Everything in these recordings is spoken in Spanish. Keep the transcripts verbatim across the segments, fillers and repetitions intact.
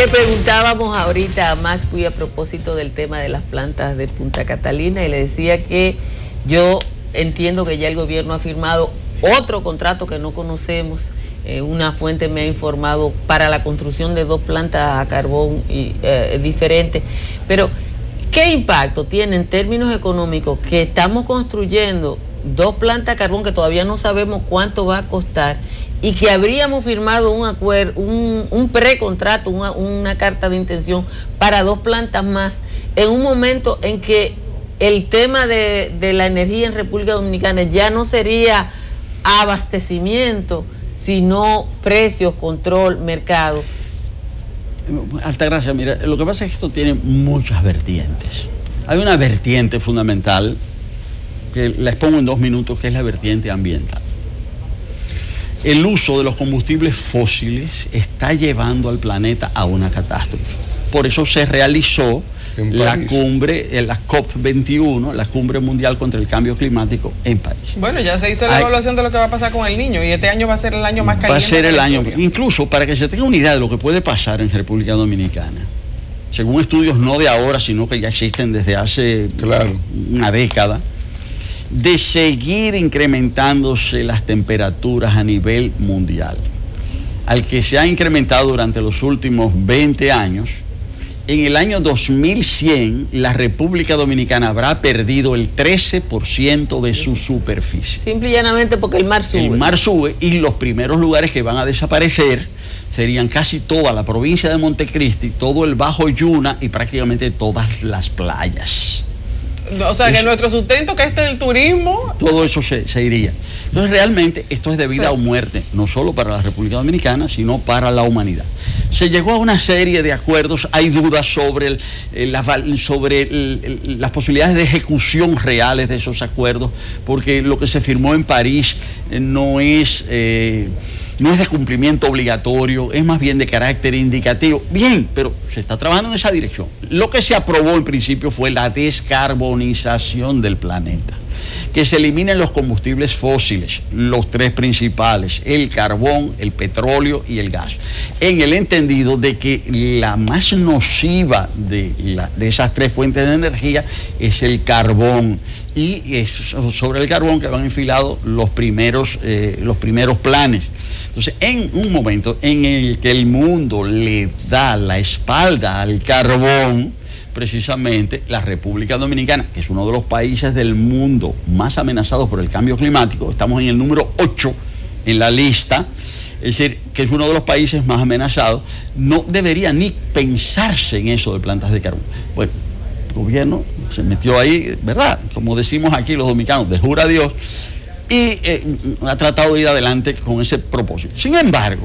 Le preguntábamos ahorita a Max Puy a propósito del tema de las plantas de Punta Catalina y le decía que yo entiendo que ya el gobierno ha firmado otro contrato que no conocemos. Eh, una fuente me ha informado para la construcción de dos plantas a carbón y, eh, diferentes. Pero, ¿qué impacto tiene en términos económicos que estamos construyendo dos plantas a carbón que todavía no sabemos cuánto va a costar y que habríamos firmado un acuerdo, un, un precontrato, una, una carta de intención para dos plantas más, en un momento en que el tema de, de la energía en República Dominicana ya no sería abastecimiento, sino precios, control, mercado? Altagracia, mira, lo que pasa es que esto tiene muchas vertientes. Hay una vertiente fundamental, que la expongo en dos minutos, que es la vertiente ambiental. El uso de los combustibles fósiles está llevando al planeta a una catástrofe. Por eso se realizó la cumbre, la COP veintiuno, la cumbre mundial contra el cambio climático en París. Bueno, ya se hizo la Hay, evaluación de lo que va a pasar con el Niño y este año va a ser el año más caliente. Va a ser el año, historia. Incluso para que se tenga una idea de lo que puede pasar en República Dominicana, según estudios no de ahora, sino que ya existen desde hace claro. una década, de seguir incrementándose las temperaturas a nivel mundial, al que se ha incrementado durante los últimos veinte años. En el año dos mil cien, la República Dominicana habrá perdido el trece por ciento de su superficie. Simple y llanamente porque el mar sube. El mar sube y los primeros lugares que van a desaparecer serían casi toda la provincia de Montecristi, todo el Bajo Yuna y prácticamente todas las playas. O sea, que eso, nuestro sustento, que este es el turismo... Todo eso se, se iría. Entonces, realmente, esto es de vida sí. o muerte, no solo para la República Dominicana, sino para la humanidad. Se llegó a una serie de acuerdos, hay dudas sobre, el, el, la, sobre el, el, las posibilidades de ejecución reales de esos acuerdos, porque lo que se firmó en París eh, no es... Eh, no es de cumplimiento obligatorio, es más bien de carácter indicativo. Bien, pero se está trabajando en esa dirección. Lo que se aprobó en principio fue la descarbonización del planeta, que se eliminen los combustibles fósiles, los tres principales, el carbón, el petróleo y el gas, en el entendido de que la más nociva de, la, de esas tres fuentes de energía es el carbón. Y es sobre el carbón que van enfilados los primeros, eh, los primeros planes. Entonces, en un momento en el que el mundo le da la espalda al carbón, precisamente la República Dominicana, que es uno de los países del mundo más amenazados por el cambio climático, estamos en el número ocho en la lista, es decir, que es uno de los países más amenazados, no debería ni pensarse en eso de plantas de carbón. Bueno, el gobierno se metió ahí, ¿verdad? Como decimos aquí los dominicanos, de jura a Dios, y eh, ha tratado de ir adelante con ese propósito. Sin embargo,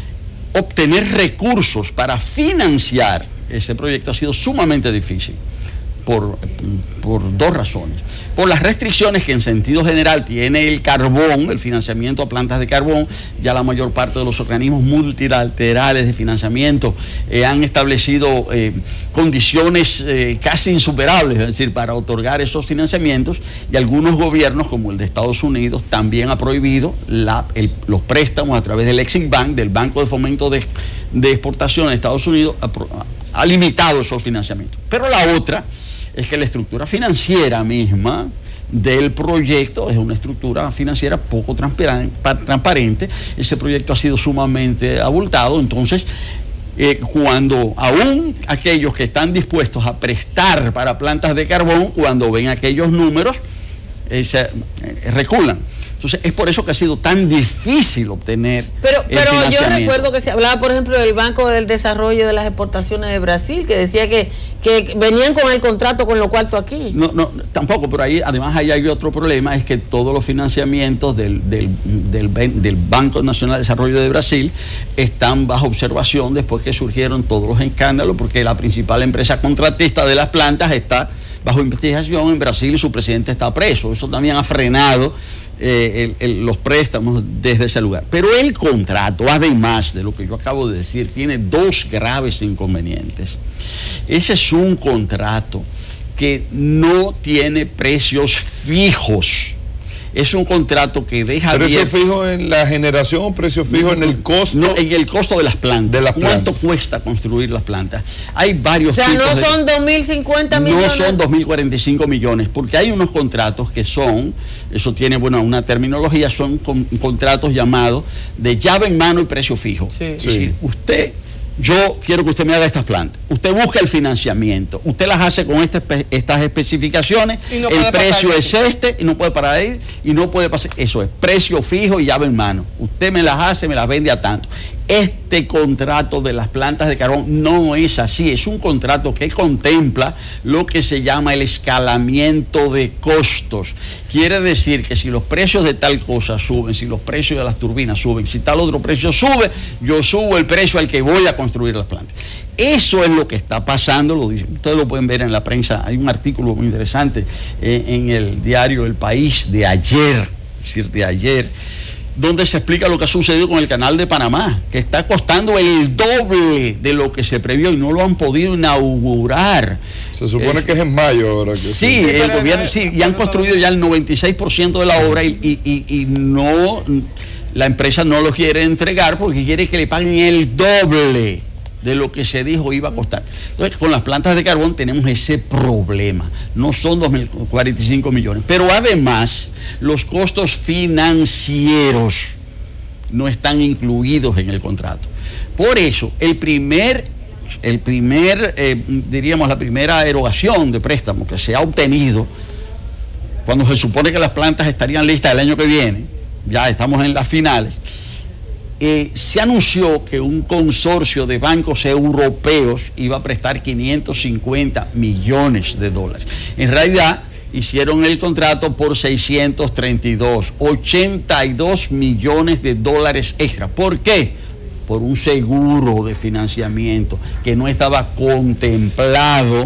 obtener recursos para financiar ese proyecto ha sido sumamente difícil por, por dos razones. Por las restricciones que en sentido general tiene el carbón, el financiamiento a plantas de carbón. Ya la mayor parte de los organismos multilaterales de financiamiento eh, han establecido eh, condiciones eh, casi insuperables, es decir, para otorgar esos financiamientos, y algunos gobiernos, como el de Estados Unidos, también ha prohibido la, el, los préstamos a través del Exim Bank, del Banco de Fomento de, de Exportación de Estados Unidos, ha, ha limitado esos financiamientos. Pero la otra es que la estructura financiera misma del proyecto es una estructura financiera poco transparente. Ese proyecto ha sido sumamente abultado. Entonces, eh, cuando aún aquellos que están dispuestos a prestar para plantas de carbón, cuando ven aquellos números, eh, se eh, reculan. Entonces, es por eso que ha sido tan difícil obtener Pero, el pero yo financiamiento. recuerdo que se hablaba, por ejemplo, del Banco del Desarrollo de las Exportaciones de Brasil, que decía que, que venían con el contrato con lo cuarto aquí. No, no, tampoco, pero ahí, además, ahí hay otro problema, es que todos los financiamientos del, del, del, del Banco Nacional de Desarrollo de Brasil están bajo observación después que surgieron todos los escándalos, porque la principal empresa contratista de las plantas está bajo investigación en Brasil y su presidente está preso. Eso también ha frenado eh, el, el, los préstamos desde ese lugar. Pero el contrato, además de lo que yo acabo de decir, tiene dos graves inconvenientes. Ese es un contrato que no tiene precios fijos. Es un contrato que deja ¿Precio abierto, fijo en la generación o precio fijo en el costo? No, en el costo de las plantas. De las ¿Cuánto plantas. cuesta construir las plantas? Hay varios O sea, tipos no de- son dos mil cincuenta millones. No son dos mil cuarenta y cinco millones, porque hay unos contratos que son, eso tiene, bueno, una terminología, son con, contratos llamados de llave en mano y precio fijo. Sí. Es Sí. decir, usted, yo quiero que usted me haga estas plantas, usted busca el financiamiento, usted las hace con este espe- estas especificaciones, Y no el puede precio pasar de es este, y no puede parar ahí, y no puede pasar, eso es, precio fijo y llave en mano. Usted me las hace, me las vende a tanto. Este contrato de las plantas de carbón no es así, es un contrato que contempla lo que se llama el escalamiento de costos. Quiere decir que si los precios de tal cosa suben, si los precios de las turbinas suben, si tal otro precio sube, yo subo el precio al que voy a construir las plantas. Eso es lo que está pasando, lo dicen, ustedes lo pueden ver en la prensa, hay un artículo muy interesante eh, en el diario El País de ayer, es decir, de ayer, donde se explica lo que ha sucedido con el canal de Panamá, que está costando el doble de lo que se previó y no lo han podido inaugurar. Se supone Es- que es en mayo ahora. Que Sí, Sí, el pero gobierno, no- sí, y han pero construido ya el noventa y seis por ciento de la obra y, y- y- y no, la empresa no lo quiere entregar porque quiere que le paguen el doble de lo que se dijo iba a costar. Entonces, con las plantas de carbón tenemos ese problema. No son dos mil cuarenta y cinco millones, pero además los costos financieros no están incluidos en el contrato. Por eso, el primer, el primer eh, diríamos, la primera erogación de préstamo que se ha obtenido, cuando se supone que las plantas estarían listas el año que viene, ya estamos en las finales, eh, se anunció que un consorcio de bancos europeos iba a prestar quinientos cincuenta millones de dólares. En realidad, hicieron el contrato por seiscientos treinta y dos, ochenta y dos millones de dólares extra. ¿Por qué? Por un seguro de financiamiento que no estaba contemplado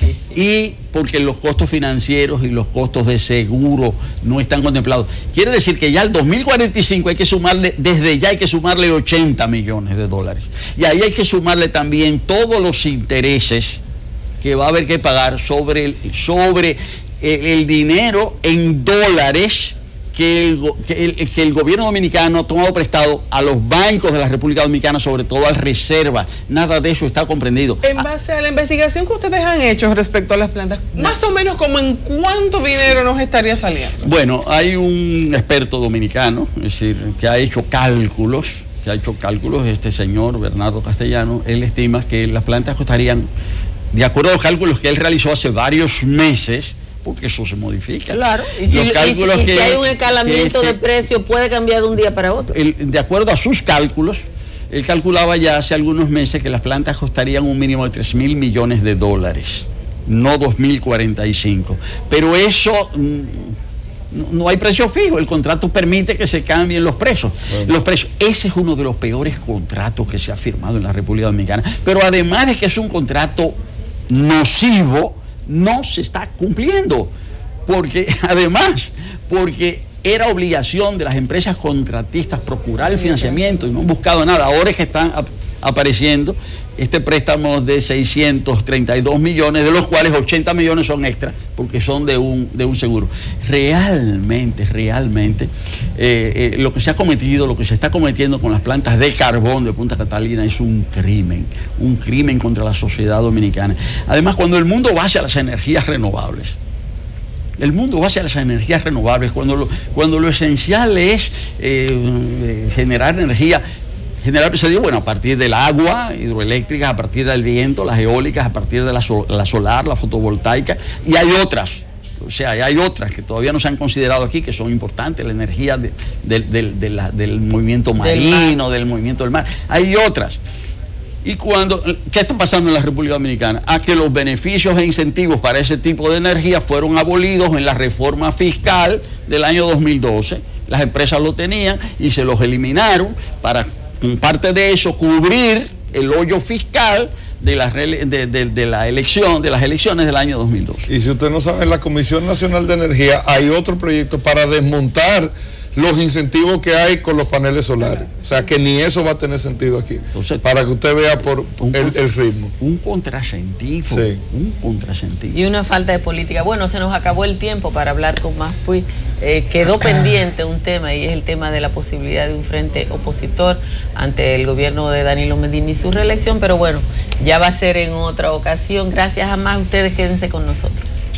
y porque los costos financieros y los costos de seguro no están contemplados. Quiere decir que ya al dos mil cuarenta y cinco hay que sumarle, desde ya hay que sumarle ochenta millones de dólares. Y ahí hay que sumarle también todos los intereses que va a haber que pagar sobre el, sobre el, el dinero en dólares que el, go- que, el, que el gobierno dominicano ha tomado prestado a los bancos de la República Dominicana, sobre todo al Reserva. Nada de eso está comprendido. En base a la investigación que ustedes han hecho respecto a las plantas, más o menos como en cuánto dinero nos estaría saliendo. Bueno, hay un experto dominicano, es decir, que ha hecho cálculos, que ha hecho cálculos, este señor Bernardo Castellano, él estima que las plantas costarían, de acuerdo a los cálculos que él realizó hace varios meses, porque eso se modifica. Claro, y si, Los y si- cálculos y si que- hay un escalamiento que- de precio, puede cambiar de un día para otro. el- de acuerdo a sus cálculos, él calculaba ya hace algunos meses que las plantas costarían un mínimo de tres mil millones de dólares, no dos mil cuarenta y cinco. Pero eso, mm, no, no hay precio fijo, el contrato permite que se cambien los precios. Bueno. Los precios, ese es uno de los peores contratos que se ha firmado en la República Dominicana. Pero además de que es un contrato nocivo, no se está cumpliendo. Porque, además, porque era obligación de las empresas contratistas procurar el financiamiento y no han buscado nada. Ahora es que están ap- apareciendo este préstamo de seiscientos treinta y dos millones, de los cuales ochenta millones son extras, porque son de un, de un seguro. Realmente, realmente, eh, eh, lo que se ha cometido, lo que se está cometiendo con las plantas de carbón de Punta Catalina es un crimen, un crimen contra la sociedad dominicana. Además, cuando el mundo va hacia las energías renovables, el mundo va hacia las energías renovables, cuando lo, cuando lo esencial es eh, eh, generar energía, generar, se digo, bueno, a partir del agua hidroeléctrica, a partir del viento, las eólicas, a partir de la, so, la solar, la fotovoltaica, y hay otras, o sea, hay otras que todavía no se han considerado aquí, que son importantes, la energía de, de, de, de la, del movimiento marino, del, del movimiento del mar, hay otras. Y cuando, ¿qué está pasando en la República Dominicana? A que los beneficios e incentivos para ese tipo de energía fueron abolidos en la reforma fiscal del año dos mil doce. Las empresas lo tenían y se los eliminaron para, con parte de eso, cubrir el hoyo fiscal de la, de, de, de la elección, de las elecciones del año dos mil doce. Y si usted no sabe, en la Comisión Nacional de Energía hay otro proyecto para desmontar los incentivos que hay con los paneles solares. O sea, que ni eso va a tener sentido aquí. Entonces, para que usted vea por un, el, el ritmo. Un contrasentido. Sí. Un contrasentido. Y una falta de política. Bueno, se nos acabó el tiempo para hablar con más. Pues, eh, quedó pendiente un tema, y es el tema de la posibilidad de un frente opositor ante el gobierno de Danilo Medina y su reelección. Pero bueno, ya va a ser en otra ocasión. Gracias a más. Ustedes quédense con nosotros.